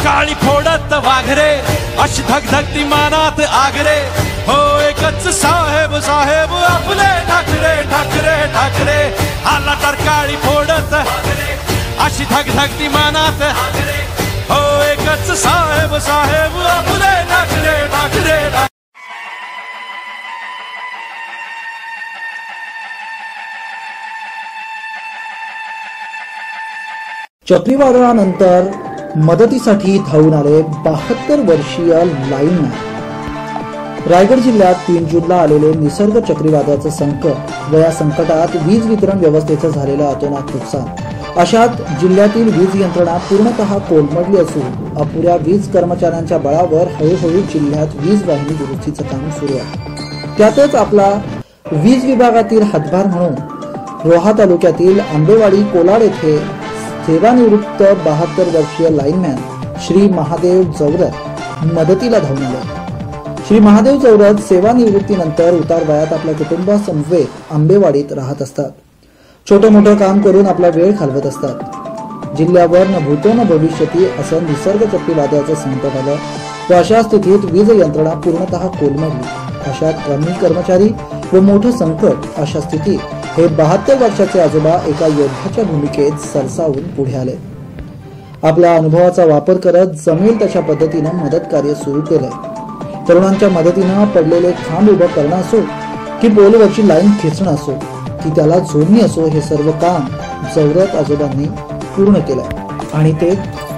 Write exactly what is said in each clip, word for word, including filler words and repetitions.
काळी फोडत वाघरे, अशी धगधगती मानात आगरे, हो एकच साहेब साहेब आपले ठाकरे ठाकरे ठाकरे, आला तर काळी फोडत अशी धगधगती मानात, हो एकच साहेब साहेब आपले ठाकरे ठाकरे ठाकरे। चक्रीवादळानंतर मदतीसाठी धावून आले बहात्तर वर्षीय लाईनमॅन। रायगड जिल्ह्यात तीन जूनला आलेले निसर्ग चक्रीवादळाचं संकट व या संकटात वीज वितरण व्यवस्थेचं झालेलं अतोनात नुकसान, अशात जिल्ह्यातील वीज यंत्रणा पूर्णतः कोलमडली असून अपुऱ्या वीज कर्मचाऱ्यांच्या बळावर हळूहळू जिल्ह्यात वीज वाहिनी दुरुस्तीचं काम सुरू आहे। त्यातच आपला वीज विभागातील हातभार म्हणून रोहा तालुक्यातील आंबेवाडी कोलाड येथे सेवानिवृत्त बहात्तर वर्षीय लाईनमॅन श्री महादेव जवरत मदतीला धावून आले। श्री महादेव जवरत सेवानिवृत्तीनंतर उतार वयात आपल्या कुटुंबासमवेत आंबेवाडीत राहत असतात। छोटं मोठं काम करून आपला वेळ घालवत असतात। जिल्ह्यावर न भूतो न भविष्यती असं निसर्ग चक्रीवादळाचं संकट आलं व अशा स्थितीत वीज यंत्रणा पूर्णतः कोलमडली। अशात कमी कर्मचारी व मोठं संकट, अशा स्थितीत हे बहात्तर वर्षाचे आजोबा एका योद्ध्याच्या भूमिकेत सरसावून पुढे आले। आपल्या अनुभवाचा वापर करत जमेल तशा पद्धतीने मदत कार्य सुरू केले। तरुणांच्या मदतीने पडलेले खांब उभं करणं असो की पोलवरची लाईन खेचणं असो की त्याला जोडणी असो, हे सर्व काम जवरत आजोबांनी पूर्ण केलंय आणि ते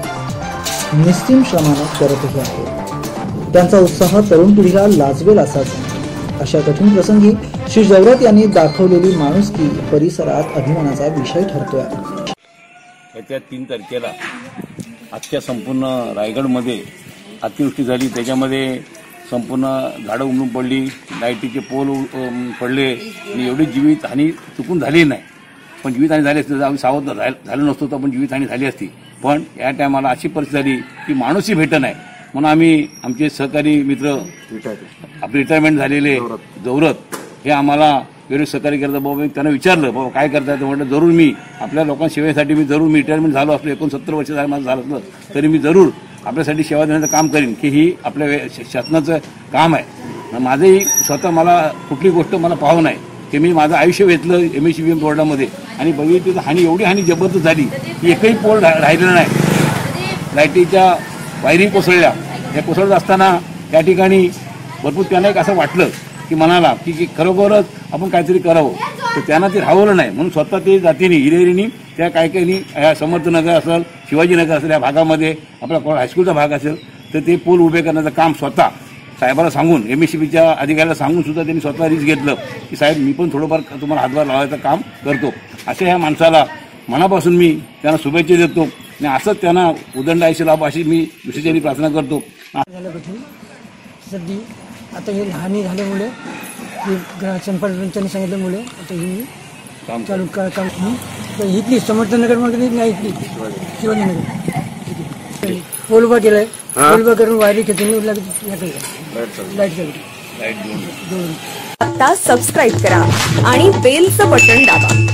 निस्सीम श्रमाने करतही आहेत। त्यांचा उत्साह तरुण पिढीला लाजवेल असाच। अशा कठीण प्रसंगी श्री जवरत यांनी दाखवलेली माणुसकी परिसरात अभिमानाचा विषय ठरतोय। येत्या तीन तारखेला अख्ख्या संपूर्ण रायगडमध्ये अतिवृष्टी झाली, त्याच्यामध्ये संपूर्ण झाडं उमलून पडली, लाईटीचे पोल पडले आणि एवढी जीवितहानी चुकून झाली नाही। पण जीवितहानी झाली असती तर आम्ही सावध झालो नसतो, तर पण जीवितहानी झाली असती। पण या टायमाला अशी परिस्थिती झाली की माणूसही भेटत नाही, म्हणून आम्ही आमचे सहकारी मित्र आपले रिटायरमेंट झालेले जवरत हे आम्हाला वेळेस सहकार्य करतात। बाबा त्यांना विचारलं, बाबा काय करतात, म्हटलं जरूर मी आपल्या लोकांच्या सेवेसाठी मी जरूर मी रिटायरमेंट झालो असलो, एकोणसत्तर वर्ष माझं झालं असलं तरी मी जरूर आपल्यासाठी सेवा देण्याचं काम करीन की ही आपल्या शासनाचं काम आहे। माझंही स्वतः मला कुठली गोष्ट मला पाहू नाही की मी माझं आयुष्य वेचलं M S C B M बोर्डामध्ये आणि बघितली तर हानी एवढी हानी जबरदस्त झाली की एकही पोल राहिलेला नाही। लाईटीच्या वायरी कोसळल्या, त्या कोसळत असताना त्या ठिकाणी भरपूर त्यांना एक असं वाटलं की मनाला की की खरोखरच आपण काहीतरी करावं, तर त्यांना ते राहवलं नाही म्हणून स्वतः ते जातीने हिरेरीनी त्या काय काही ह्या समर्थनगर असेल, शिवाजीनगर असेल, या भागामध्ये आपला हायस्कूलचा भाग असेल तर ते पूल उभे करण्याचं काम स्वतः साहेबाला सांगून, एम एस सी बीच्या अधिकाऱ्याला सांगून सुद्धा त्यांनी स्वतः रिस्क घेतलं की साहेब मी पण थोडंफार तुम्हाला हातभार लावायचं काम करतो। अशा ह्या माणसाला मनापासून मी त्यांना शुभेच्छा देतो आणि असंच त्यांना उदंड आयुष्य लाभ अशी मी दुसऱ्याची प्रार्थना करतो। सध्या आता हे हानी झाल्यामुळे संपर्कांनी सांगितल्यामुळे आता ही काम चालू काम इथली समर्थनगरमध्ये नाही, इथली शिवाजीनगर पोल उभा केलाय, पोल उभा करून वायरी खेचून लाईट चालू। आता सबस्क्राईब करा आणि बेलचं बटन दाबा।